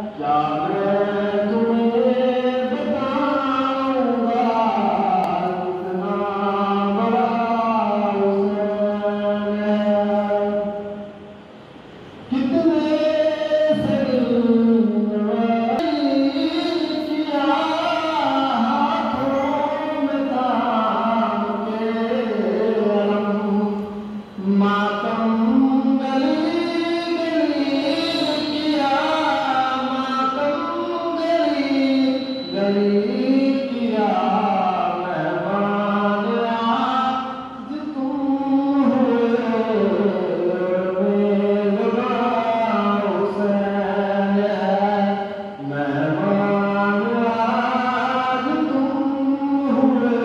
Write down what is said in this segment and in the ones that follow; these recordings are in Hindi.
क्या मैं तुम्हें बताऊंगा कितना बड़ा हुसैन है। कितने किया हाथों में थाम के मातम गली गली किया, मातम गली गली किया। मेहमान आज तुम हुए, मेज़बान हुसैन है। मेहमान आज तुम हुए,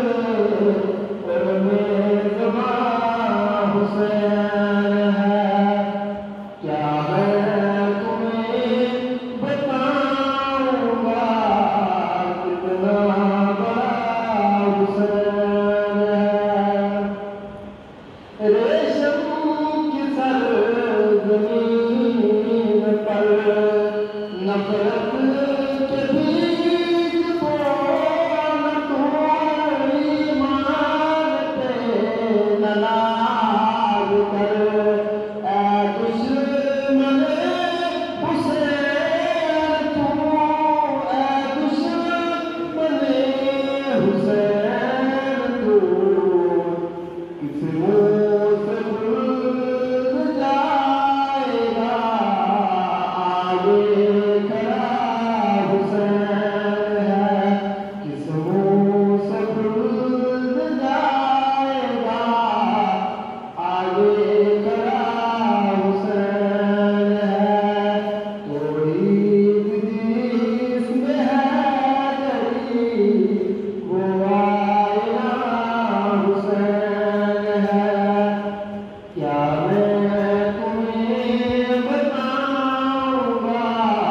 मेज़बान हुसैन है। क्या मैं तुम्हें बताऊंगा कितना बड़ा हुसैन है। रेशम की सरज़मीन पर नफरत के बीज बोए न कोई मानते न नाज कर। ऐ दुश्मन हुसैन तू, ऐ दुश्मन हुसैन तू, किस मुँह से भूल जाएगा आगे खड़ा हुसैन है। किस मुँह से भूल जाएगा आगे खड़ा हुसैन है। तौहीद जिसमें है जरी, वो आईना हुसैन है। क्या मैं तुम्हें बताऊंगा।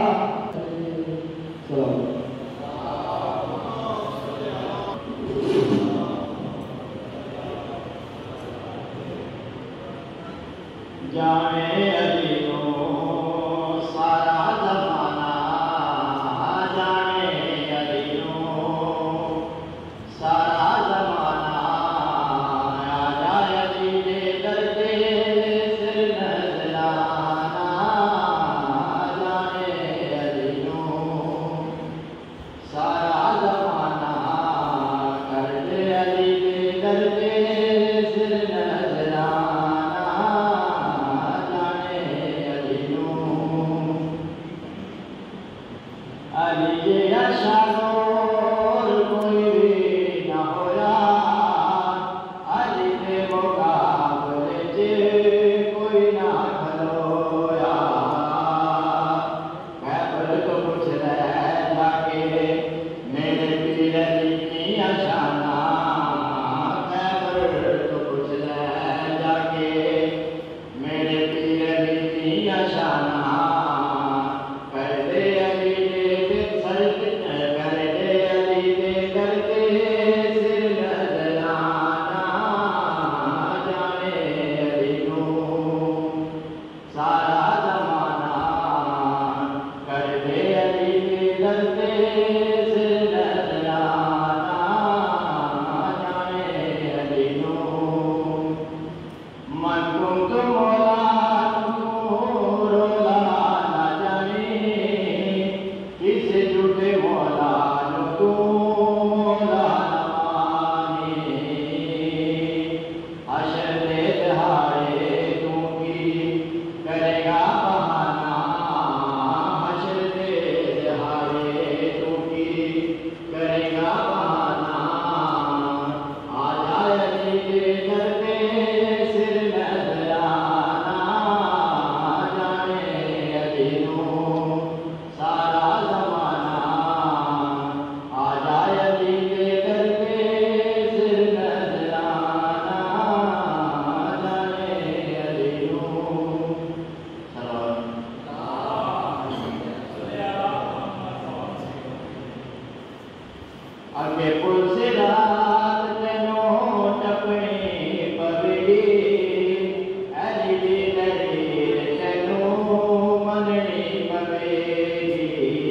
जाने अलीओ सारा ज़माना, जाने अलीओ सारा ज़माना। आ जाए अली दे दर्दे सिर नज़राना। जाने अलीओ सारा ज़माना, कर दे अली दे दर्दे सिर नज़राना। जाने अलीओ अली ये अशानोर कोई भी न होया, अली दे मुकाबले जे कोई ना खलोया। खैबर तो पूछ रहे जाके मेरे पीर अली की अशाना। खैबर तो पूछ रहे जाके मेरे पीर अली की अशाना। कर दे अली दे सर, कर दे अली दे करके सिर नज़राना। जाने अलीओ सारा ज़माना, कर दे अली दे करके सिर नज़राना। जाने अलीओ मन कुंत मौला तू रोला ना जाने, किस झूठे मौला तू मौला ना माने। हशर दे दहाड़े तू की करेगा बहाना। हशर दे दहाड़े तू की करेगा बहाना। आ जाए अली दे दर पे सिर नज़राना। जाने अलीओ सारा ज़माना, आ जाए अली दे दर पे सिर नज़राना। जाने अलीओ अगे पुल से रात तेनों टपनी पवेगी। अली दी नज़ीर तेनों मननी पवेगी।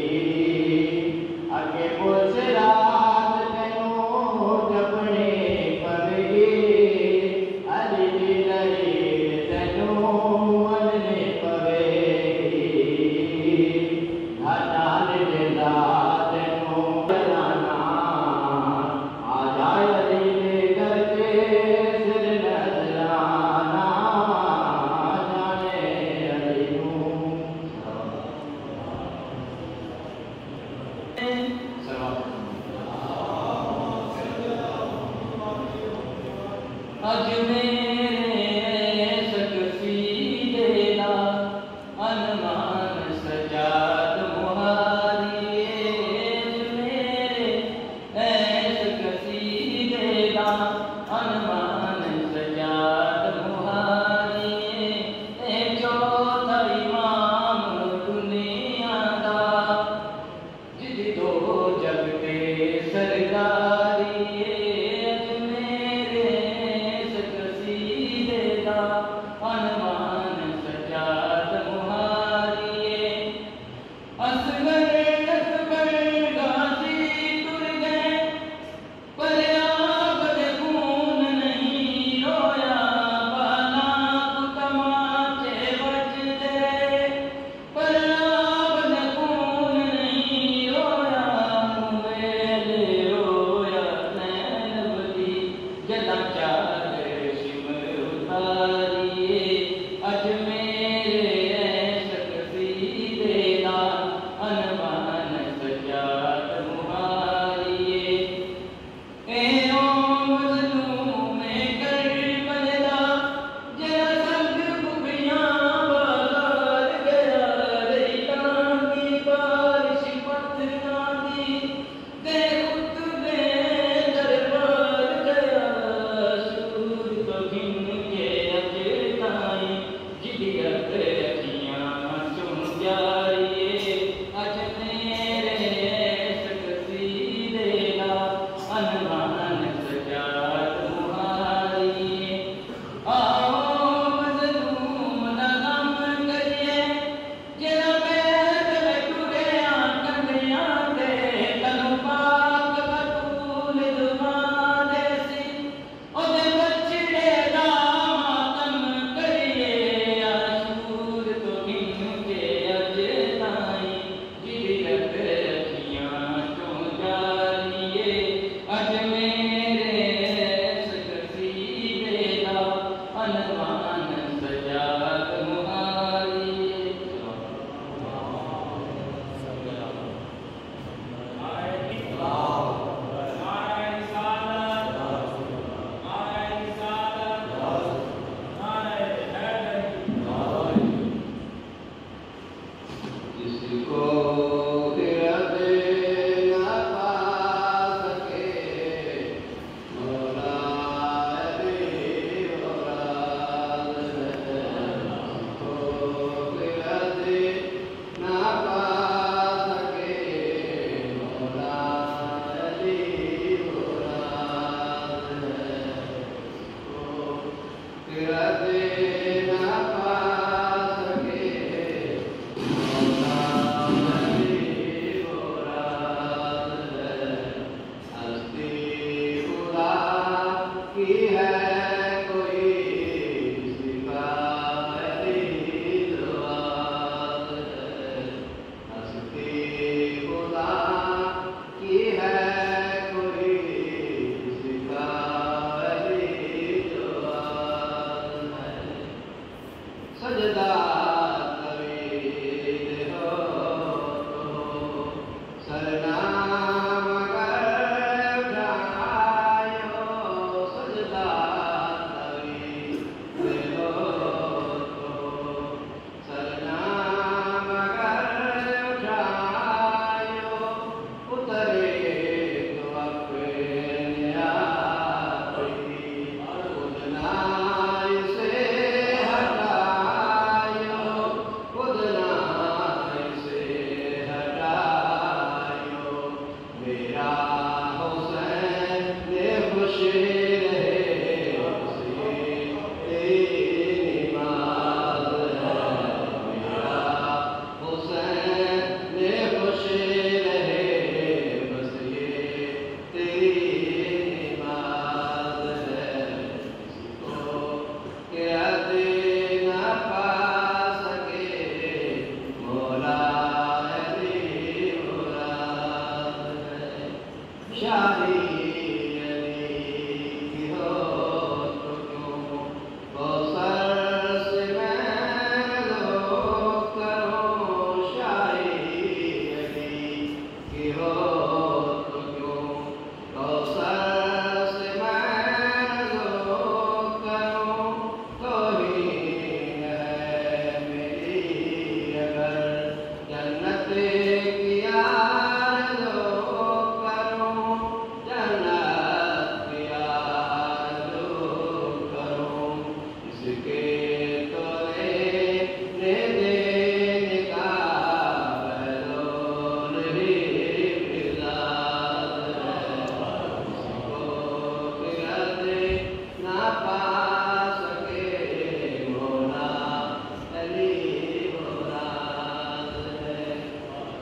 अज मेरे सकसी देना अनमान सजाद मुहारी अज मेरे सकसी देना अनमान सजाद मुहारी चौथा इमाम दुनिया दा जिद दो जग के सरदारी अनमान सजाद मुहारी असगर अकबर गाजी तुर गए पर आबद खून नहीं रोया बाला तमाचे बजदे पर आबद खून नहीं रोया मेले रोया नैनवली जला चादर शिमर उतारी अज मेरे सकसी देना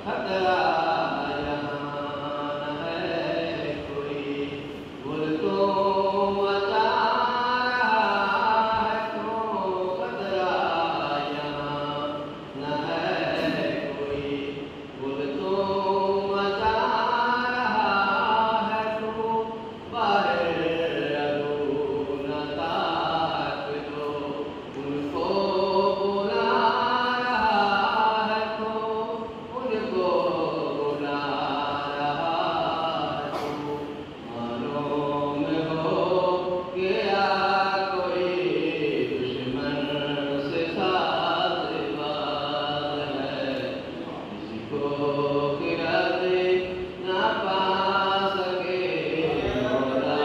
खतरा यहाँ न है कोई, गुल तो मचा रहा है तो खतरा यहाँ न है कोई, गुल तो मचा रहा है तो बाहर अबू न ताक दो, उनको बुला रहा है तो उनको बुला रहा है तो मालूम हो गया कोई दुश्मन से साज़बाज़ है, किसी को गिरा दे ना पा सके मौला।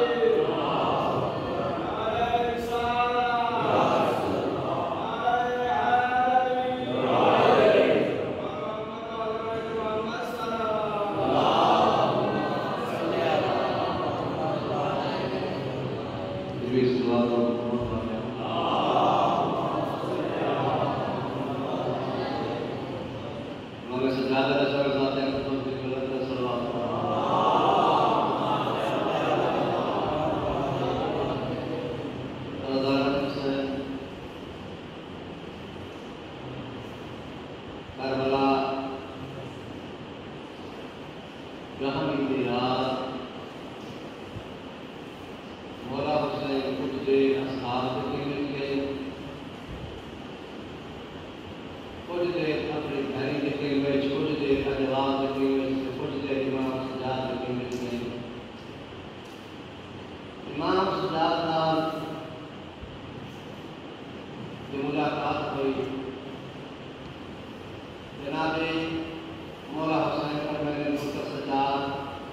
करबला जहाँ की रात मौला हुसैन कुछ देर असहाब के मिल गए, कुछ देर अपने घरी निकले हुए, कुछ देर अजवाब निकले हुए, कुछ देर इमाम सजाद के मिल गए। इमाम सजाद नाल जो मुलाकात हुई, जनाबे मौला हुसैन पर मैंने मुर्तज़ा सजाद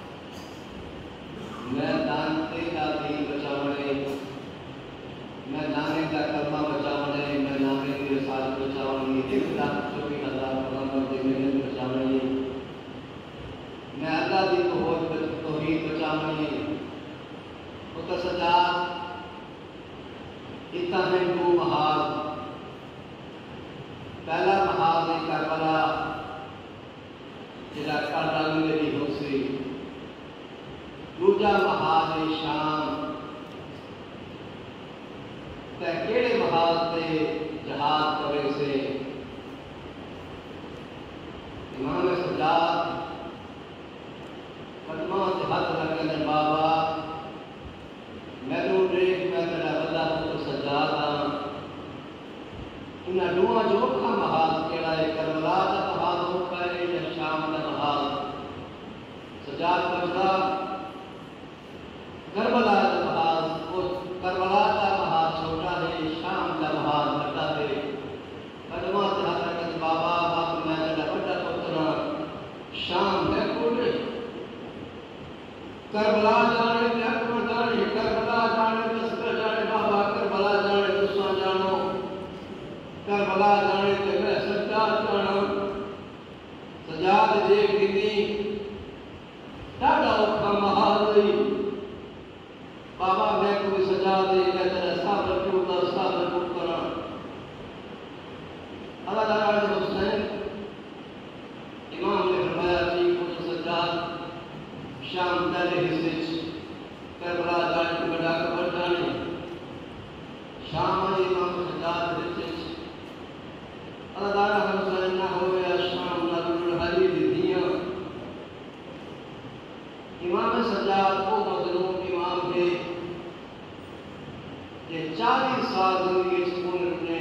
मैं दानते का दीन बचावने, मैं नामे का कलमा बचावने, मैं नामे की रिसालत बचावने, एक लाख 24,000 पैगंबर की मेहनत बचावने, मैं अल्लाह दी तौहीद बचावने। मुर्तज़ा सजाद इतना है दो महाज, पहला महाज है करबला जिला काटालू मेरी होसी, दूजा महाज है शाम। ते केड़े महाज से जहाज करे से इमाम सजाद कदमा से हाथ रखने बाबा मैनू देख मैं तेरा वड्डा पुत्र सजाद हाँ, इन्हां दोवां जो औखा महाज केड़ा है, करबला दा महाज औखा है या शाम दा महाज? सजाद पुछदा करबला दा महाज, वो करबला दा महाज छोटा है, शाम दा महाज बड़ा है। कदमा से हाथ रखन बाबा बाप मैं तेरा वड्डा पुत्र शाम है कोल, करबला जाने ते अकबर जाने, करबला जाने ते असगर जाने, बाबा करबला जाने तुसां जानो, करबला जाने ते मैं सजाद जाना। सजाद देख दी ढाडा औखा महाज है बाबा, मैं कोई सजाद दे मैं तेरा साबर क्यों करा। अल्लाह हुसैन इमाम ने फरमाया जी कुछ सजाद शाम पहले हिस्से करबला जाने बड़ा कबर जाने, शाम आई इमाम सजाद हिस्से अल्लाह हुसैन ना हो या शाम ना हरी दिया। इमाम सजाद को मजलूम इमाम थे ये 40 साल जिंदगी सुकून रखने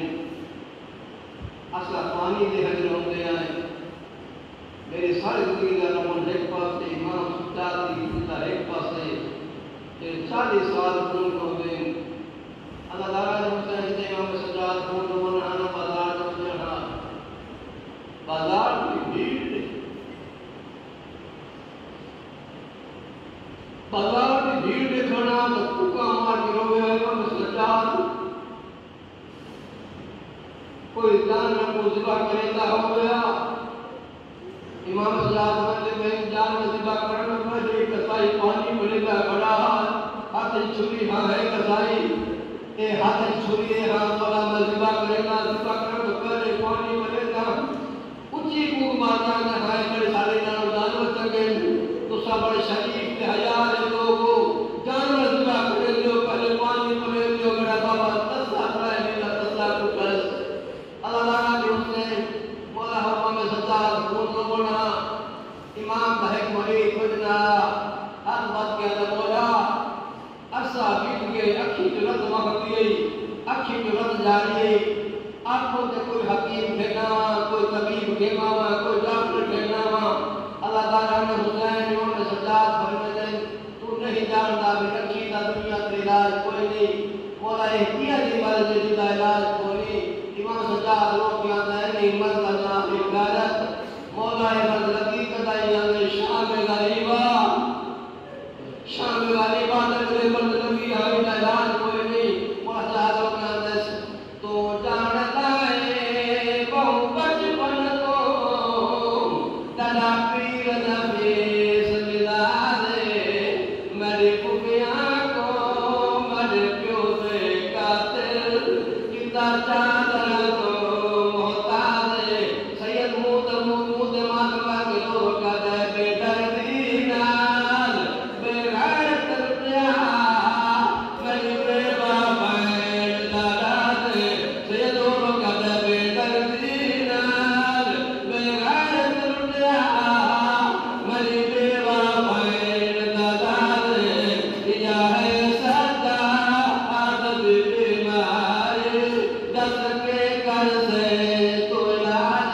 असला पानी दे हजर होते हैं। मेरी सारी जिंदगी का नमन एक पास से इमाम सजाद की खुदा एक पास से ये 40 साल सुकून होते हैं। अल्लाह हुसैन से इमाम सजाद को नमन आना बाजार बाजार की भीड़, बाजार की भीड़ देखना तो कुका मार के रोवे इमाम सजाद, कोई जानवर को ज़िबा करेंदा हो गया। इमाम सजाद में जानवर ज़िबा करने पर एक कसाई पानी भरेगा बड़ा हाथ छुरी हाँ है कसाई ए हाथ छुरी है हाँ वाला मैं ज़िबा करेगा, ज़िबा करने पर पानी भरेगा ऊंची फूक मारना है इमाम बहक मरी खुदना हर बात के अंदर बोला अरसा बीत गए अखी तुरंत वक्त गई अखी तुरंत जारी आंखों से कोई हकीम ठहरावा कोई तबीब ठहरावा कोई डॉक्टर ठहरावा अल्लाह ताला ने हुसैन इमाम सज्जाद फरमाते तू नहीं जानता भी अखी का दुनिया का इलाज कोई नहीं मौला एहतिया दी वाले जी का इलाज कोई नहीं इमाम सज्जाद लोग क्या नहीं मत करना इबादत मौला मत लगी कदाई आने शाम गरीबा शाम गरीबा तेरे मत लगी हमें इलाज कोई नहीं मौला सज्जाद लोग क्या तो जानता है बहु बचपन तो दादा पीर नबीस मिला दे मेरी पुपिया को मेरे प्यो से कातिल कितना चादर तो मोहताज सैयद मूद मातवा के लोग का दे बेदर्दी नाल बेगैरत रुपया मेरी बेवा बहन दादा दे सैयद लोग का दे बेदर्दी नाल बेगैरत रुपया मेरी बेवा बहन दादा दे या है सदा आदत बीमारी दस के कर से तो इलाज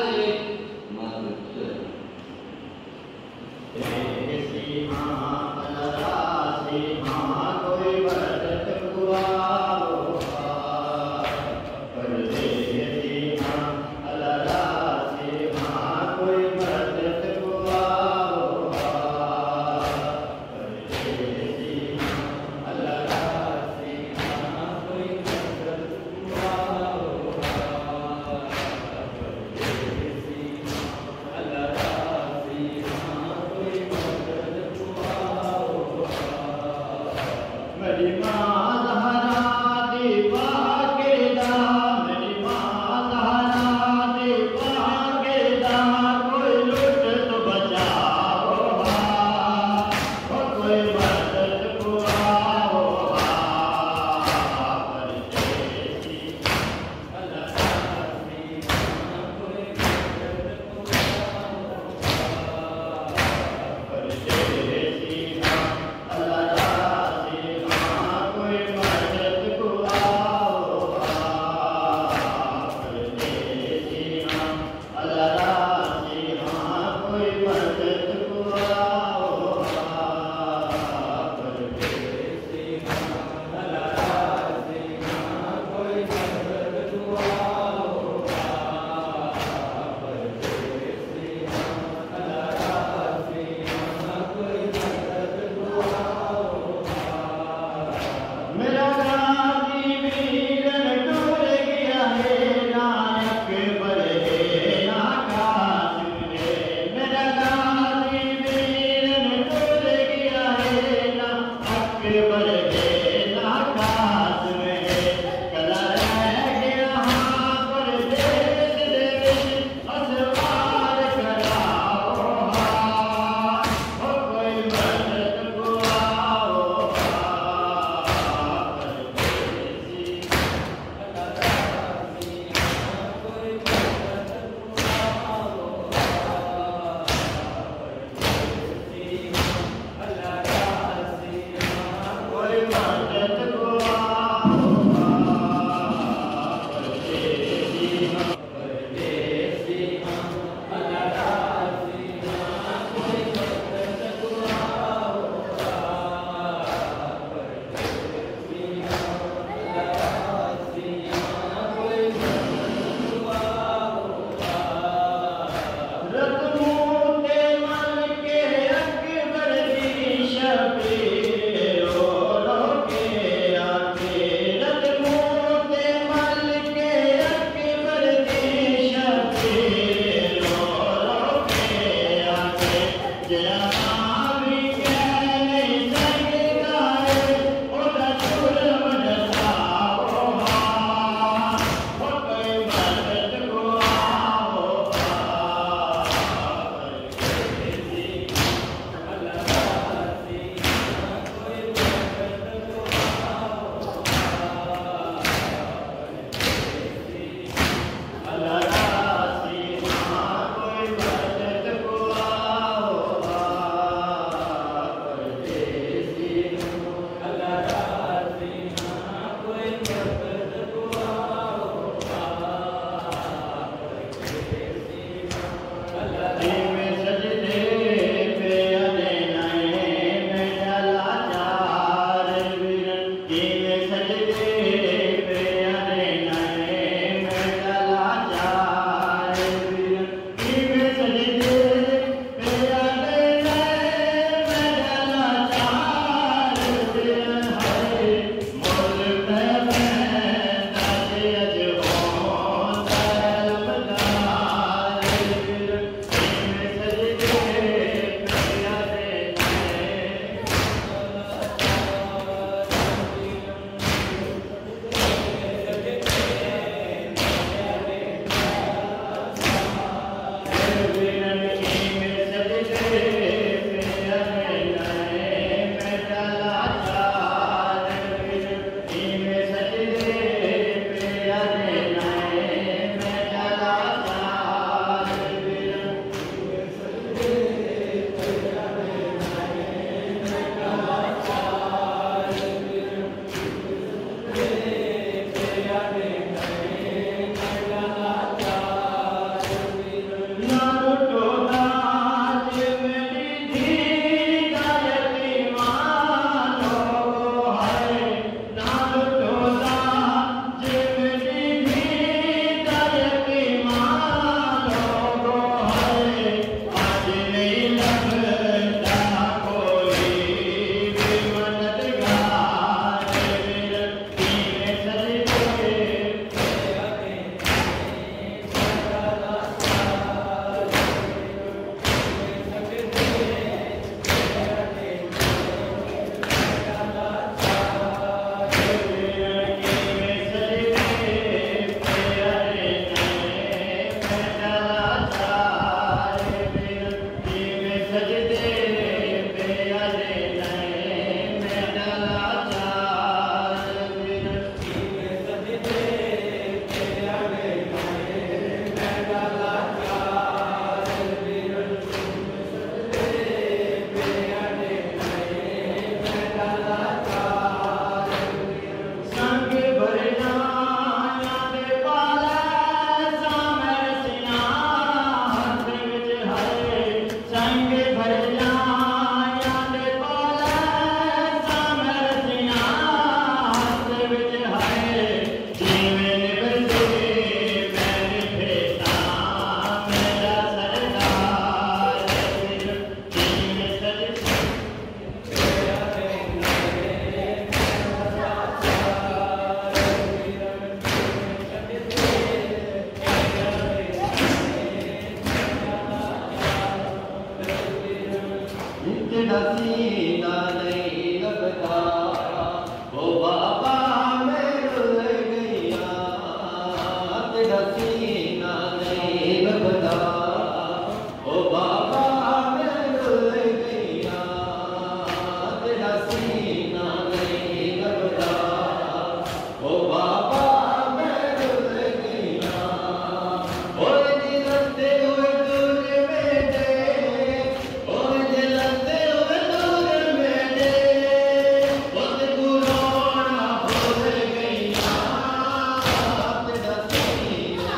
तेरा सीना नहीं लगता ओ बाबा मैं रुल गया तेरा सीना नहीं लगता ओ बाबा मैं रुल गया तेरा सीना नहीं लगता ओ बाबा मैं रुल गया ओए जिलते हुए दूर मेरे ओए जिलते हुए दूर मेरे ओते गुरोना भूल गया तेरा सीना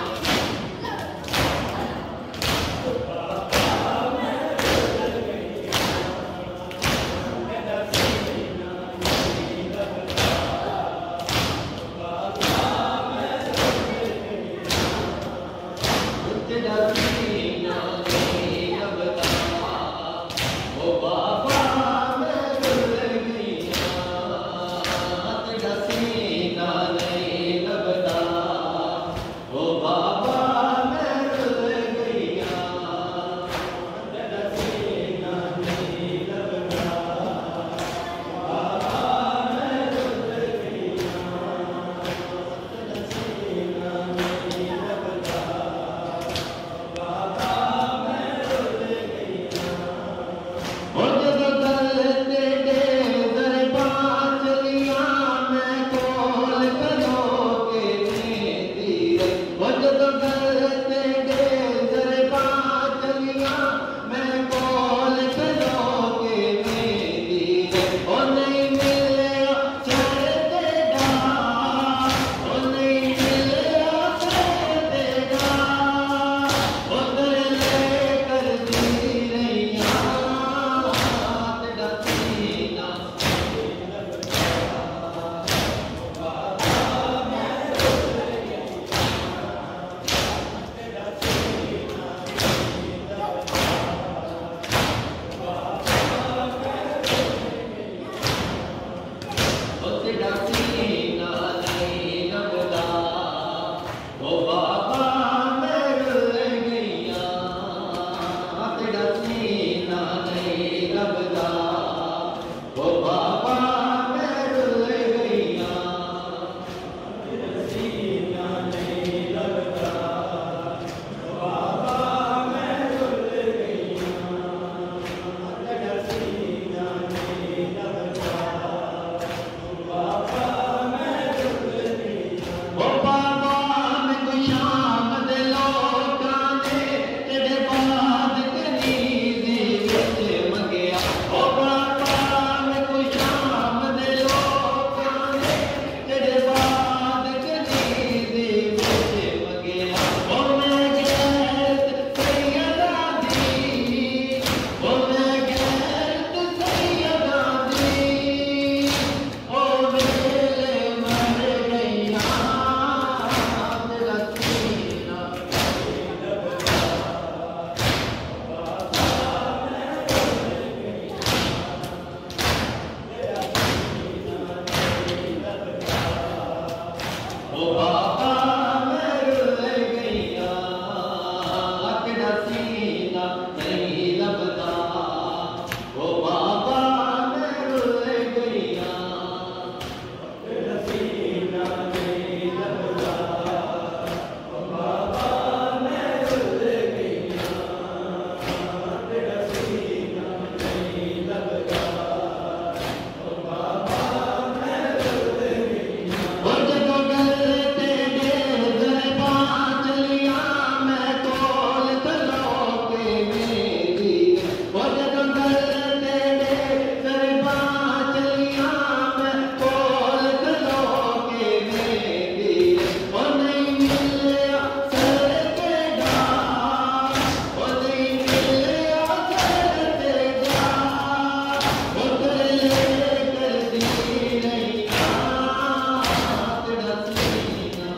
तेरा सीना नहीं लगता ओ बाबा मैं रुल गया तेरा सीना नहीं लगता ओ बाबा मैं रुल गया तेरा सीना नहीं लगता बाबा मैं रुल गया तेरा सीना नहीं लगता ओ जदों गलते डेज़र पाँच लिया मैं कोल करो के मेरी ओ जदों गलते डेज़र पाँच लिया मैं कोल करो के मेरी ओ नहीं मिले चढ़ते गा ओ नहीं मिले चढ़ते गा ओ तेरे लेकर जी रैया तेरा सीना ओ तेरा सीना नहीं लगता ओ बाबा मैं रुल गया तेरा सीना नहीं लगता ओ बाबा मैं रुल गया तेरा सीना नहीं लगता ओ बाबा मैं रुल गया तेरा सीना नहीं लगता ओ बाबा मैं कोई शाम दे लोकां दे तेरे बाद कनीज़ी विच मंगिया ओ बाबा मैं कोई शाम दे लोकां दे तेरे बाद कनीज़ी विच मंगिया ओ मैं गैरत सैयदा दी ओ मैं गैरत सैयदा दी ओ वेले मर गया तेरा सीना ओ बाबा मैं रुल गया तेरा सीना नहीं लगता ओ बाबा मैं रुल गया तेरा सीना नहीं लगता ओ बाबा मैं रुल गया तेरा सीना नहीं लगता ओ बाबा मैं रुल गया ओ जदों गलते डेज़र पाँच लिया मैं कोल करो के मेरी ओ जदों गलते डेज़र पाँच लिया मैं कोल करो के मेरी ओ नहीं मिले चढ़ते गा ओ नहीं मिले चढ़ते गा ओ तेरे लेकर जी रैया तेरा सीना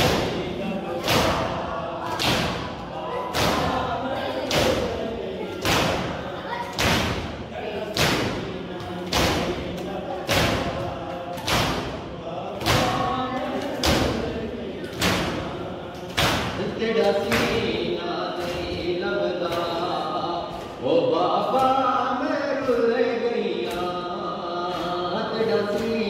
तेरा सीना नहीं लगता ओ बाबा मैं रुल जाती